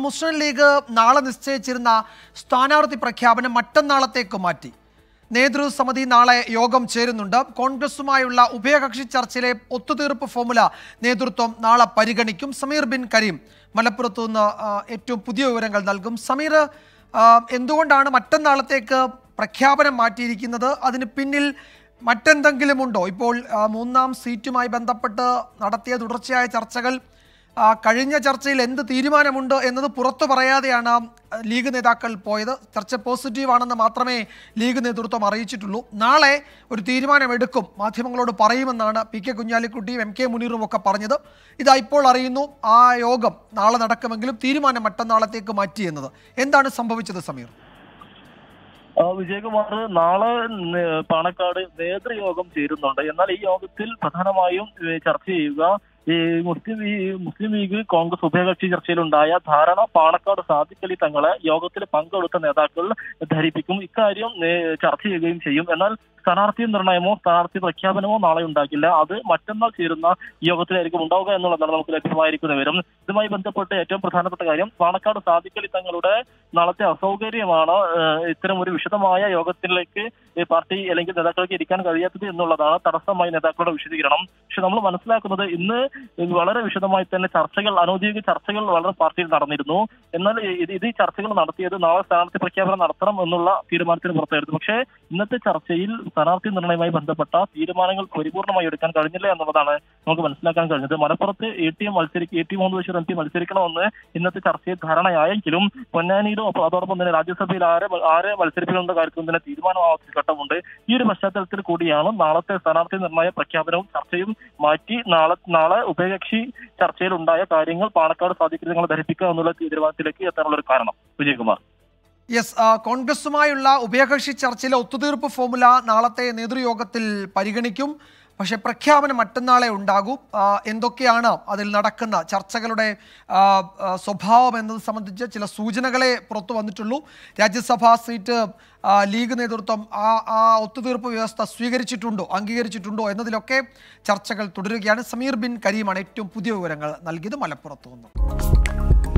മുസ്ലിം league നാളെ നിശ്ചയിച്ചിരുന്ന സ്ഥാനാർത്ഥി പ്രഖ്യാപനം മറ്റന്നാളത്തേക്ക് മാറ്റി. നേതൃസമിതി നാളെ യോഗം ചേരുന്നുണ്ട്. കോൺഗ്രസുമായുള്ള ഉഭയകക്ഷി ചർച്ചയിലെ ഒത്തുതീർപ്പ് ഫോർമുല നേതൃത്വം നാളെ പരിഗണിക്കും. സമീർ ബിൻ കരീം മലപ്പുറത്തു നിന്ന് ഏറ്റവും പുതിയ വിവരങ്ങൾ നൽകും. സമീർ, എന്തുകൊണ്ടാണ് മറ്റന്നാളത്തേക്ക് പ്രഖ്യാപനം മാറ്റിയിരിക്കുന്നത്? അതിന് പിന്നിൽ മറ്റെന്തെങ്കിലും ഉണ്ടോ? ഇപ്പോൾ 3ാം സീറ്റുമായി ബന്ധപ്പെട്ട് നടത്തിയ തുടർച്ചയായ ചർച്ചകൾ, കഴിഞ്ഞ ചർച്ചയിൽ എന്ത് തീരുമാനമുണ്ട് എന്നത് പുറത്തു പറയാതെയാണ് ലീഗ് നേതാക്കൾ പോയത്. ചർച്ച പോസിറ്റീവാണെന്ന് മാത്രമേ ലീഗ് നേതൃത്വം അറിയിച്ചിട്ടുള്ളൂ. നാളെ ഒരു തീരുമാനമെടുക്കും, മാധ്യമങ്ങളോട് പറയുമെന്നാണ് പി.കെ. കുഞ്ഞാലിക്കുട്ടിയും എം.കെ. മുനീറും ഒക്കെ പറഞ്ഞത്. ഇതാ ഇപ്പോൾ അറിയുന്നു, ആ യോഗം നാളെ നടക്കുമെങ്കിലും തീരുമാനം മറ്റന്നാളത്തേക്ക് മാറ്റിയെന്നത്. എന്താണ് സംഭവിച്ചത് സമീർ? വിജയകുമാർ, നാളെ പാണക്കാട് നേതൃയോഗം ചേരുന്നുണ്ട്. എന്നാൽ ഈ യോഗത്തിൽ പ്രധാനമായും ചർച്ച ചെയ്യുക മുസ്ലിം ലീഗ് കോൺഗ്രസ് ഉഭയകക്ഷി ചർച്ചയിലുണ്ടായ ധാരണ പാണക്കാട് സാദിഖ് അലി തങ്ങളെ യോഗത്തിൽ പങ്കെടുത്ത നേതാക്കൾ ധരിപ്പിക്കും. ഇക്കാര്യം ചർച്ച ചെയ്യുകയും ചെയ്യും. എന്നാൽ സ്ഥാനാർത്ഥി നിർണയമോ സ്ഥാനാർത്ഥി പ്രഖ്യാപനമോ നാളെ ഉണ്ടാകില്ല. അത് മറ്റന്നാൾ ചേരുന്ന യോഗത്തിലായിരിക്കും ഉണ്ടാവുക എന്നുള്ളതാണ് നമുക്ക് ലഭ്യമായിരിക്കുന്ന വിവരം. ഇതുമായി ബന്ധപ്പെട്ട് ഏറ്റവും പ്രധാനപ്പെട്ട കാര്യം, പാണക്കാട് സാദിഖ് അലി തങ്ങളുടെ നാളത്തെ അസൗകര്യമാണ് ഇത്തരം ഒരു വിശദമായ യോഗത്തിലേക്ക് പാർട്ടി അല്ലെങ്കിൽ നേതാക്കൾക്ക് ഇരിക്കാൻ കഴിയാത്തത് എന്നുള്ളതാണ് തടസ്സമായി നേതാക്കളുടെ വിശദീകരണം. പക്ഷെ നമ്മൾ മനസ്സിലാക്കുന്നത് ഇന്ന് വളരെ വിശദമായി തന്നെ ചർച്ചകൾ, അനൗദ്യോഗിക ചർച്ചകൾ വളരെ പാർട്ടിയിൽ നടന്നിരുന്നു. എന്നാൽ ഇത് ചർച്ചകൾ നടത്തിയത് നാളെ സ്ഥാനാർത്ഥി പ്രഖ്യാപനം നടത്തണം എന്നുള്ള തീരുമാനത്തിന് പുറത്തായിരുന്നു. പക്ഷേ ഇന്നത്തെ ചർച്ചയിൽ സ്ഥാനാർത്ഥി നിർണയവുമായി ബന്ധപ്പെട്ട തീരുമാനങ്ങൾ പരിപൂർണമായി എടുക്കാൻ കഴിഞ്ഞില്ല എന്നുള്ളതാണ് നമുക്ക് മനസ്സിലാക്കാൻ കഴിഞ്ഞത്. മലപ്പുറത്ത് എ.ടി. മുഹമ്മദ് ബഷീർ എം.പി മത്സരിക്കണമെന്ന് ഇന്നത്തെ ചർച്ചയിൽ ധാരണയായെങ്കിലും പൊന്നാനിയിലും അതോടൊപ്പം തന്നെ രാജ്യസഭയിൽ ആരെ മത്സരിപ്പിക്കുന്ന കാര്യത്തിൽ തന്നെ തീരുമാനമാവാത്ത ഘട്ടമുണ്ട്. ഈ ഒരു പശ്ചാത്തലത്തിൽ കൂടിയാണ് നാളത്തെ സ്ഥാനാർത്ഥി നിർണയ പ്രഖ്യാപനവും ചർച്ചയും മാറ്റി നാളെ ഉഭയകക്ഷി ചർച്ചയിൽ ഉണ്ടായ കാര്യങ്ങൾ പാണക്കാട് സാദിഖ് അലി ധരിപ്പിക്കുക എന്നുള്ള തീരുമാനത്തിലേക്ക് എത്താനുള്ള ഒരു കാരണം. വിജയകുമാർ. യെസ്, കോൺഗ്രസുമായുള്ള ഉഭയകക്ഷി ചർച്ചയിലെ ഒത്തുതീർപ്പ് ഫോർമുല നാളത്തെ നേതൃയോഗത്തിൽ പരിഗണിക്കും. പക്ഷേ പ്രഖ്യാപനം മറ്റന്നാളെ ഉണ്ടാകും. എന്തൊക്കെയാണ് അതിൽ നടക്കുന്ന ചർച്ചകളുടെ സ്വഭാവം എന്നത് സംബന്ധിച്ച് ചില സൂചനകളെ പുറത്തു വന്നിട്ടുള്ളൂ. രാജ്യസഭാ സീറ്റ് ലീഗ് നേതൃത്വം ആ ഒത്തുതീർപ്പ് വ്യവസ്ഥ സ്വീകരിച്ചിട്ടുണ്ടോ, അംഗീകരിച്ചിട്ടുണ്ടോ എന്നതിലൊക്കെ ചർച്ചകൾ തുടരുകയാണ്. സമീർ ബിൻ കരീമാണ് ഏറ്റവും പുതിയ വിവരങ്ങൾ നൽകിയത് മലപ്പുറത്തു നിന്നും.